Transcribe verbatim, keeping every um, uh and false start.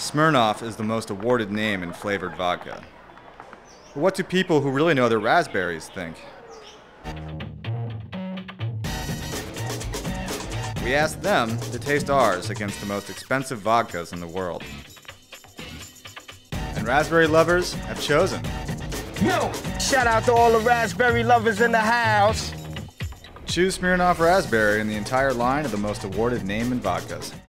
Smirnoff is the most awarded name in flavored vodka. But what do people who really know their raspberries think? We asked them to taste ours against the most expensive vodkas in the world. And raspberry lovers have chosen. Yo! Shout out to all the raspberry lovers in the house! Choose Smirnoff Raspberry in the entire line of the most awarded name in vodkas.